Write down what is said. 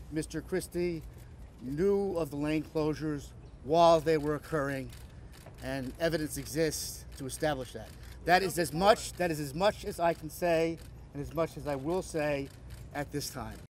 Mr. Christie knew of the lane closures while they were occurring, and evidence exists to establish that. That is as much as I can say and as much as I will say at this time.